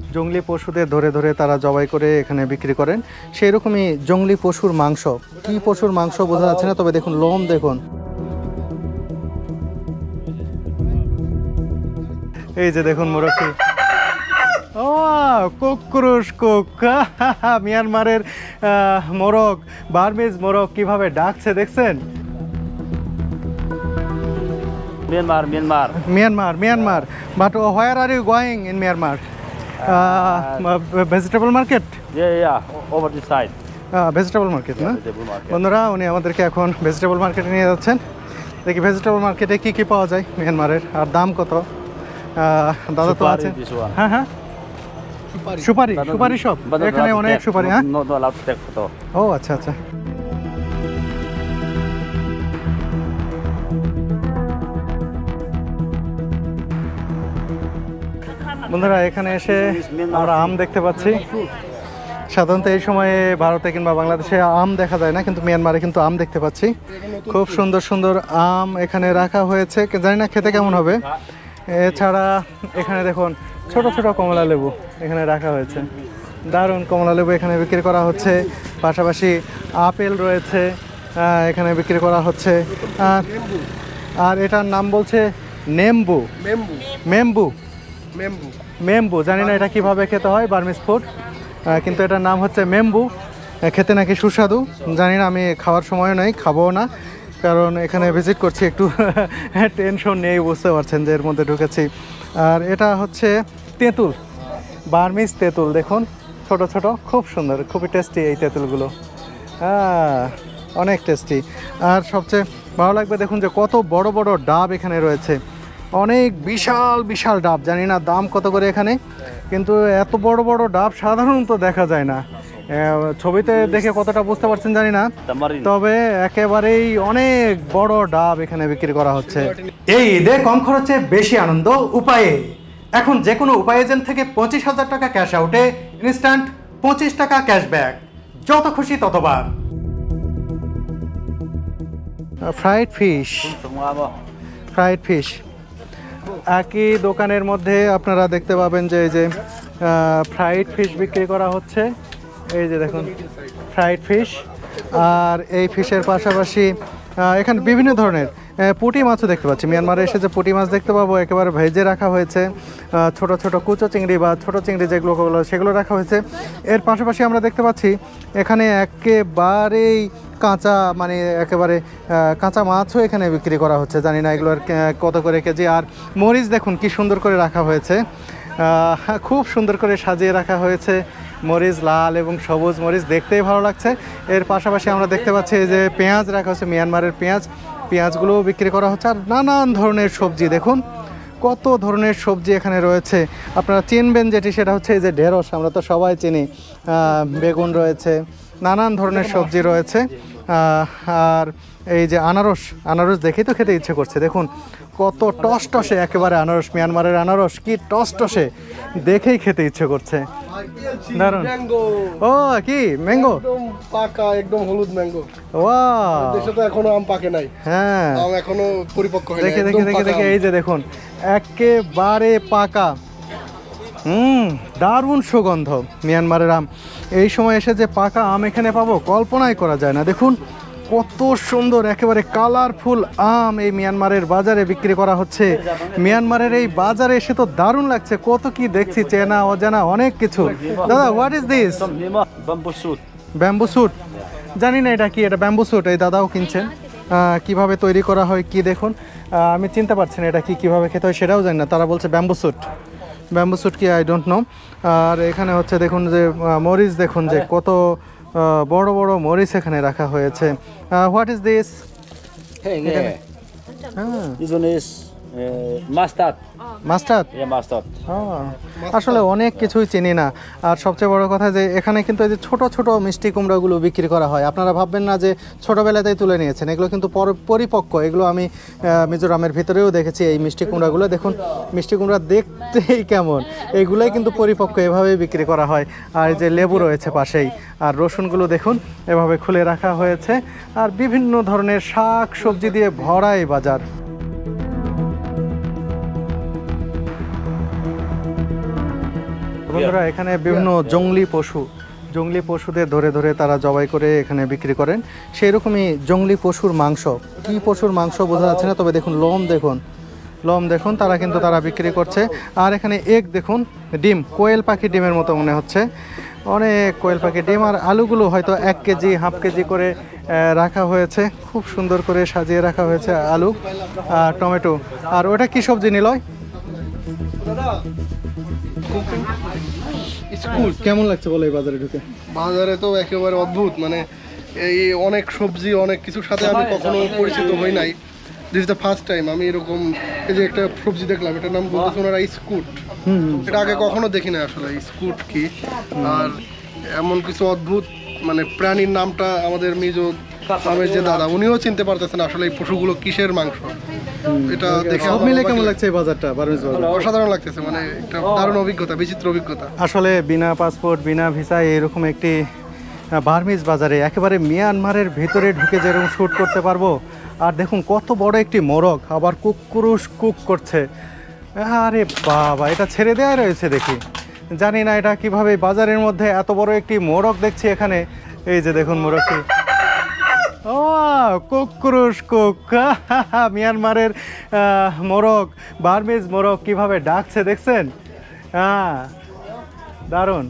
জংলি পশুদের ধরে ধরে তারা জবাই করে এখানে বিক্রি করেন। সেই রকমই জংলি পশুর মাংস, কি পশুর মাংস বোঝা যাচ্ছে না, তবে দেখুন লোম দেখুন। এই যে দেখুন মোরগটি, ও কোক্রোশ কোক, মিয়ানমারের মোরগ, বার্মিজ মোরগ কিভাবে ডাকছে দেখছেন? Myanmar, Myanmar. Myanmar. But where are you going in Myanmar? Vegetable market? Yeah, over this side. Vegetable market না? Vegetable market. বন্ধুরা, উনি আমাদেরকে এখন ভেজিটেবল মার্কেটে নিয়ে যাচ্ছেন। দেখি ভেজিটেবল মার্কেটে কি কি পাওয়া যায় মিয়ানমারের, আর দাম কত। দাদা তো আছে, This one. হ্যাঁ হ্যাঁ, সুপারি, সুপারি সব এখানে অনেক সুপারি। হ্যাঁ, Not allowed to take photo. ও আচ্ছা আচ্ছা। বন্ধুরা, এখানে এসে আমরা আম দেখতে পাচ্ছি। সাধারণত এই সময়ে ভারতে কিংবা বাংলাদেশে আম দেখা যায় না, কিন্তু মিয়ানমারে কিন্তু আম দেখতে পাচ্ছি। খুব সুন্দর সুন্দর আম এখানে রাখা হয়েছে, জানি না খেতে কেমন হবে। এছাড়া এখানে দেখুন ছোট ছোট কমলা লেবু এখানে রাখা হয়েছে, দারুণ কমলা লেবু এখানে বিক্রি করা হচ্ছে। পাশাপাশি আপেল রয়েছে এখানে বিক্রি করা হচ্ছে। আর এটার নাম বলছে নেম্বু, মেম্বু, মেম্বু। জানি না এটা কিভাবে খেতে হয়, বার্মিজ ফুড, কিন্তু এটার নাম হচ্ছে মেম্বু। খেতে নাকি সুস্বাদু, জানি না, আমি খাওয়ার সময় নেই, খাবো না, কারণ এখানে ভিজিট করছি, একটু টেনশন নেই, বুঝতে পারছেন যে এর মধ্যে ঢুকেছি। আর এটা হচ্ছে তেঁতুল, বার্মিজ তেঁতুল, দেখুন ছোট ছোট, খুব সুন্দর, খুবই টেস্টি এই তেঁতুলগুলো, অনেক টেস্টি। আর সবচেয়ে ভালো লাগবে দেখুন যে কত বড় বড় ডাব এখানে রয়েছে, অনেক বিশাল বিশাল ডাব। জানি না দাম কত করে এখানে, কিন্তু এত বড় বড় ডাব সাধারণত দেখা যায় না। ছবিতে দেখে কতটা বুঝতে পারছেন জানি না, তবে একেবারেই অনেক বড় ডাব এখানে বিক্রি করা হচ্ছে। এই ঈদে কম খরচে বেশি আনন্দ উপায়ে। এখন যে কোনো উপায় এজেন্ট থেকে 25,000 টাকা ক্যাশ আউটে ইনস্ট্যান্ট 25 টাকা ক্যাশব্যাক, যত খুশি ততবার। ফ্রাইড ফিশ, ফ্রাইড ফিশ একই দোকানের মধ্যে আপনারা দেখতে পাবেন যে এই যে ফ্রাইড ফিশ বিক্রি করা হচ্ছে। এই যে দেখুন ফ্রাইড ফিশ, আর এই ফিশের পাশাপাশি এখানে বিভিন্ন ধরনের পুঁটি মাছও দেখতে পাচ্ছি। মিয়ানমারে এসে যে পুঁটি মাছ দেখতে পাবো একেবারে ভেজে রাখা হয়েছে, ছোট ছোট কুচো চিংড়ি বা ছোট চিংড়ি যেগুলো সেগুলো রাখা হয়েছে। এর পাশাপাশি আমরা দেখতে পাচ্ছি এখানে একেবারেই কাঁচা, মানে একেবারে কাঁচা মাছও এখানে বিক্রি করা হচ্ছে, জানি না এগুলোর কত করে কেজি। আর মরিচ দেখুন কি সুন্দর করে রাখা হয়েছে, খুব সুন্দর করে সাজিয়ে রাখা হয়েছে। মরিচ লাল এবং সবুজ মরিচ, দেখতেই ভালো লাগছে। এর পাশাপাশি আমরা দেখতে পাচ্ছি যে পেঁয়াজ রাখা হচ্ছে, মিয়ানমারের পেঁয়াজ, পেঁয়াজগুলোও বিক্রি করা হচ্ছে। আর নানান ধরনের সবজি, দেখুন কত ধরনের সবজি এখানে রয়েছে। আপনারা চিনবেন যেটি, সেটা হচ্ছে এই যে ঢেঁড়স, আমরা তো সবাই চিনি। বেগুন রয়েছে, নানান ধরনের সবজি রয়েছে। আর এই যে আনারস, আনারস দেখেই তো খেতে ইচ্ছে করছে, দেখুন কত টসটসে একেবারে আনারস, মিয়ানমারের আনারস কি টসটসে, দেখেই খেতে ইচ্ছে করছে, দারুন। ও কি ম্যাঙ্গো, পাকা একদম হলুদ ম্যাঙ্গো। ওয়াও, দেশে তো এখনো আম পাকে নাই। হ্যাঁ, আম এখনো পরিপক্ক হয়নি। দেখে দেখে দেখে দেখে এই যে দেখুন একেবারে পাকা, দারুণ সুগন্ধ মিয়ানমারের আম। এই সময় এসে যে পাকা আম এখানে পাবো কল্পনাই করা যায় না। দেখুন কত সুন্দর একেবারে কালারফুল আম এই মিয়ানমারের বাজারে বিক্রি করা হচ্ছে। মিয়ানমারের এই বাজারে এসে তো দারুণ লাগছে, কত কি দেখছি, চেনা অজানা অনেক কিছু। দাদা, what is this? Bamboo shoot. Bamboo shoot, জানি না এটা কি, এটা ব্যাম্বু স্যুট। এই দাদাও কিনছেন, কিভাবে তৈরি করা হয় কি দেখুন, আমি চিনতে পারছি না এটা কি, কিভাবে খেতে হয় সেটাও জানি না। তারা বলছে ব্যাম্বু স্যুট, ব্যাম্বু স্যুট কি আই ডোন্ট নো। আর এখানে হচ্ছে দেখুন যে মরিচ, দেখুন যে কত বড় বড় মরিচ এখানে রাখা হয়েছে। What is this? This one is mustard. Mustard, Mustard. আসলে অনেক কিছুই চিনি না। আর সবচেয়ে বড় কথা যে এখানে কিন্তু এই যে ছোট ছোট মিষ্টি কুমড়াগুলো বিক্রি করা হয়। আপনারা ভাববেন না যে ছোটোবেলাতেই তুলে নিয়েছেন, এগুলো কিন্তু পরিপক্ক। এগুলো আমি মিজোরামের ভিতরেও দেখেছি এই মিষ্টি কুমড়াগুলো। দেখুন মিষ্টি কুমড়া দেখতেই কেমন, এইগুলোই কিন্তু পরিপক্ক, এভাবেই বিক্রি করা হয়। আর এই যে লেবু রয়েছে পাশেই, আর রসুনগুলো দেখুন এভাবে খুলে রাখা হয়েছে। আর বিভিন্ন ধরনের শাক সবজি দিয়ে ভরা এই বাজার। বন্ধুরা এখানে বিভিন্ন জংলি পশুদের ধরে ধরে তারা জবাই করে এখানে বিক্রি করেন। সেই রকমই জংলি পশুর মাংস, কি পশুর মাংস বোঝা যাচ্ছে না, তবে দেখুন লোম দেখুন তারা বিক্রি করছে। আর এখানে দেখুন ডিম, কোয়েল পাখি ডিমের মতো মনে হচ্ছে, অনেক কোয়েল পাখি ডিম। আর আলুগুলো হয়তো 1 কেজি হাফ কেজি করে রাখা হয়েছে, খুব সুন্দর করে সাজিয়ে রাখা হয়েছে আলু আর টমেটো। আর ওটা কি সবজি নিলয়? স্কুল কেমন লাগছে বলো এই বাজারে ঢুকে? বাজারে তো একেবারে অদ্ভুত, মানে এই অনেক সবজি অনেক কিছুর সাথে আমি কখনো পরিচিত হই নাই। This is the first time আমি এরকম এই যে একটা সবজি দেখলাম, এটার নাম বলতেছে ওনারা স্কুট। এটা আগে কখনো দেখি না আসলে স্কুট কি। আর এমন কিছু অদ্ভুত মানে প্রাণীর নামটা আমাদের মিজো আমের যে দাদা উনিও চিনতে পারতেছেন আসলে এই পশুগুলো কিসের মাংস। এটা দেখে সব মিলে কেমন লাগছে এই বাজারটা? বার্মিজ বাজার অসাধারণ লাগতেছে, মানে একটা দারুণ অভিজ্ঞতা, বিচিত্র অভিজ্ঞতা। আসলে বিনা পাসপোর্ট বিনা ভিসায় এরকম একটি বার্মিজ বাজারে একেবারে মিয়ানমারের ভিতরে ঢুকে যেরকম শ্যুট করতে পারবো। আর দেখুন কত বড় একটি মোরগ, আবার কুক করছে। আরে বাবা, এটা ছেড়ে দেওয়া রয়েছে দেখি, জানি না এটা কিভাবে বাজারের মধ্যে এত বড় একটি মোরগ দেখছি এখানে। এই যে দেখুন মোরগটি, ও কুক মিয়ানমারের মোরগ, বার্মিজ মোরগ কিভাবে ডাকছে দেখছেন? হ্যাঁ, দারুণ।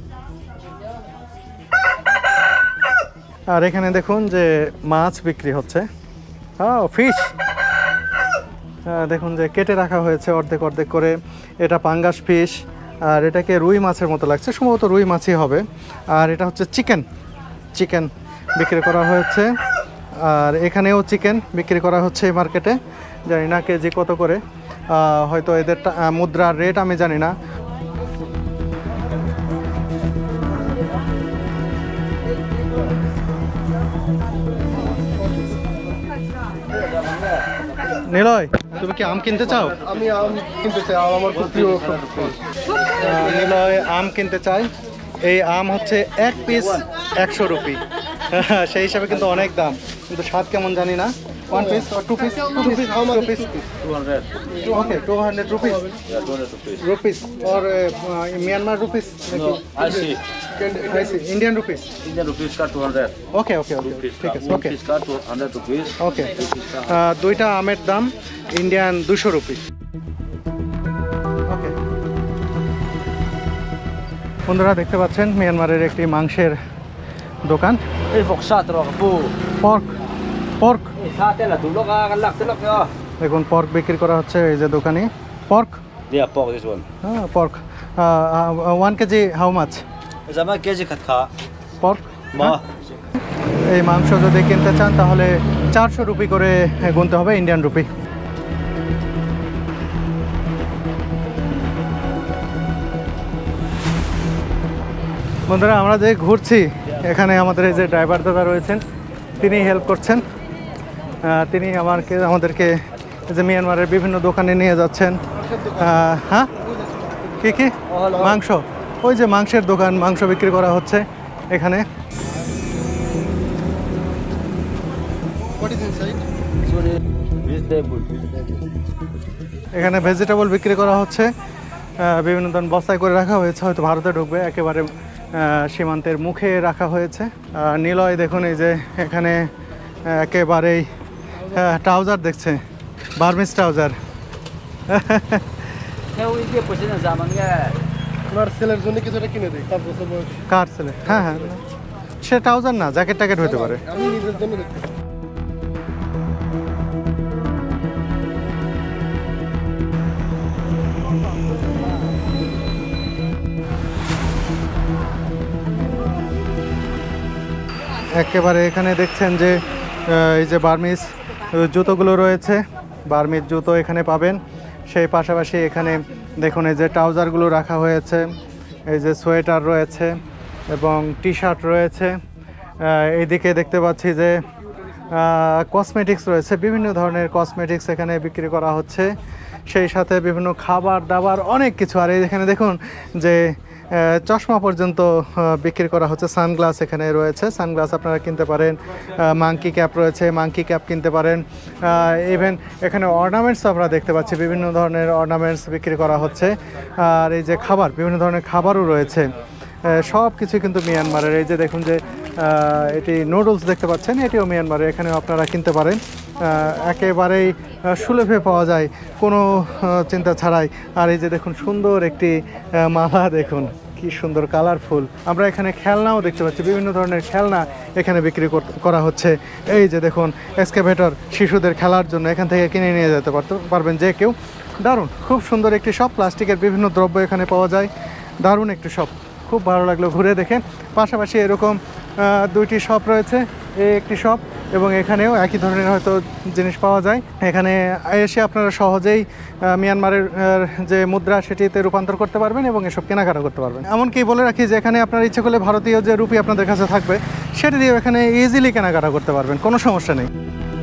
আর এখানে দেখুন যে মাছ বিক্রি হচ্ছে, ফিশ। দেখুন যে কেটে রাখা হয়েছে অর্ধেক অর্ধেক করে। এটা পাঙ্গাস ফিশ, আর এটাকে রুই মাছের মতো লাগছে, সম্ভবত রুই মাছই হবে। আর এটা হচ্ছে চিকেন বিক্রি করা হয়েছে। আর এখানেও চিকেন বিক্রি করা হচ্ছে এই মার্কেটে, জানি না কেজি কত করে, হয়তো এদের মুদ্রার রেট আমি জানি না। নিলয়, তুমি কি আম কিনতে চাও? আমি আম কিনতে চাই, আম আমার খুব প্রিয় ফল। নিলয় আম কিনতে চাই। এই আম হচ্ছে 1 পিস 100 রুপি, সেই হিসাবে কিন্তু অনেক দাম, কিন্তু স্বাদ কেমন জানি না। 1 piece or 2 piece? 2 piece. How much? 200. Okay, 200 rupees. Yeah, 200 rupees. Rupees or Myanmar rupees? No, I see. I see. Indian rupees. Indian rupees ka 200. Okay. Rupees ঠিক ka. আছে, One ওকে piece ka 200 rupees. ওকে। Two piece ka. দুইটা আমের দাম Indian 200 rupee. ওকে বন্ধুরা, দেখতে পাচ্ছেন মিয়ানমারের একটি মাংসের দোকান। Eh, fok sa tro ka po. Pork Eh, sa tela tulok ka kalak tulok yo. দেখুন পর্ক বিক্রি করা হচ্ছে এই যে দোকানে। Pork, Yeah, pork this one. হ্যাঁ pork. 1 kg how much? Sama keji khat kha. Pork. Ma. এই মাংস যদি কিনতে চান তাহলে 400 রুপি করে গুনতে হবে, ইন্ডিয়ান রুপি। বন্ধুরা, আমরা যে ঘুরছি এখানে আমাদের এই যে ড্রাইভার দাদা রয়েছেন, তিনি হেল্প করছেন। তিনি আমাদেরকে এই যে মিয়ানমারের বিভিন্ন দোকানে নিয়ে যাচ্ছেন। হ্যাঁ, কি মাংস, ওই যে মাংসের দোকান, মাংস বিক্রি করা হচ্ছে এখানে। What is inside? Vegetable. এখানে ভেজিটেবল বিক্রি করা হচ্ছে, বিভিন্ন ধরনের বস্তায় করে রাখা হয়েছে, হয়তো ভারতে ঢুকবে, একেবারে সীমান্তের মুখে রাখা হয়েছে। নিলয় দেখুন এই যে এখানে একেবারেই ট্রাউজার দেখছে, বার্মিজ ট্রাউজার। Theo ইয়ে পয়সা না জামান গে। আমার ছেলের জন্য কিছু একটা কিনে দিই, 5 বছর বয়স। কার ছেলে? হ্যাঁ, সে ট্রাউজার না, জ্যাকেট ট্যাকেট হতে পারে। আমি নিজের জন্য দেখতে। একেবারে এখানে দেখছেন যে এই যে বার্মিজ জুতোগুলো রয়েছে, বার্মিজ জুতো এখানে পাবেন। সেই পাশাপাশি এখানে দেখুন এই যে ট্রাউজারগুলো রাখা হয়েছে, এই যে সোয়েটার রয়েছে এবং টি শার্ট রয়েছে। এইদিকে দেখতে পাচ্ছি যে কসমেটিক্স রয়েছে, বিভিন্ন ধরনের কসমেটিক্স এখানে বিক্রি করা হচ্ছে, সেই সাথে বিভিন্ন খাবার দাবার অনেক কিছু। আর এখানে দেখুন যে চশমা পর্যন্ত বিক্রি করা হচ্ছে। সানগ্লাস এখানে রয়েছে, সানগ্লাস আপনারা কিনতে পারেন। মাঙ্কি ক্যাপ রয়েছে, মাঙ্কি ক্যাপ কিনতে পারেন। ইভেন এখানে অর্নামেন্টস আমরা দেখতে পাচ্ছি, বিভিন্ন ধরনের অর্নামেন্টস বিক্রি করা হচ্ছে। আর এই যে খাবার, বিভিন্ন ধরনের খাবারও রয়েছে। সব কিছু কিন্তু মিয়ানমারের। এই যে দেখুন যে এটি নুডলস দেখতে পাচ্ছেন, এটিও মিয়ানমারের। এখানেও আপনারা কিনতে পারেন, একেবারেই সুলভে পাওয়া যায়, কোনো চিন্তা ছাড়াই। আর এই যে দেখুন সুন্দর একটি মালা, দেখুন কি সুন্দর কালারফুল। আমরা এখানে খেলনাও দেখতে পাচ্ছি, বিভিন্ন ধরনের খেলনা এখানে বিক্রি করা হচ্ছে। এই যে দেখুন এক্সকাভেটর, শিশুদের খেলার জন্য এখান থেকে কিনে নিয়ে যেতে পারবেন যে কেউ। দারুণ, খুব সুন্দর একটি শপ। প্লাস্টিকের বিভিন্ন দ্রব্য এখানে পাওয়া যায়। দারুণ একটি শপ, খুব ভালো লাগলো ঘুরে দেখে। পাশাপাশি এরকম দুইটি শপ রয়েছে, এই একটি শপ এবং এখানেও একই ধরনের হয়তো জিনিস পাওয়া যায়। এখানে এসে আপনারা সহজেই মিয়ানমারের যে মুদ্রা সেটিতে রূপান্তর করতে পারবেন এবং এসব কেনাকাটা করতে পারবেন। এমনকি বলে রাখি যে এখানে আপনার ইচ্ছে করলে ভারতীয় যে রুপি আপনাদের কাছে থাকবে সেটি দিয়ে এখানে ইজিলি কেনাকাটা করতে পারবেন, কোনো সমস্যা নেই।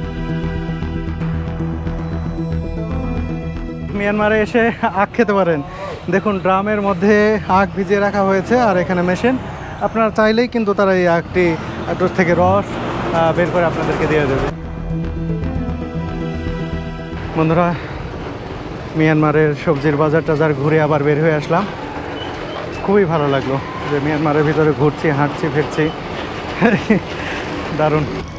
মিয়ানমারে এসে আখ খেতে পারেন। দেখুন ড্রামের মধ্যে আখ ভিজিয়ে রাখা হয়েছে আর এখানে মেশিন, আপনারা চাইলেই কিন্তু তারা এই আখটি থেকে রস বের করে আপনাদেরকে দিয়ে দেবে। বন্ধুরা, মিয়ানমারের সবজির বাজার টাজার ঘুরে আবার বের হয়ে আসলাম। খুবই ভালো লাগলো যে মিয়ানমারের ভিতরে ঘুরছি, হাঁটছি, ফিরছি, দারুণ।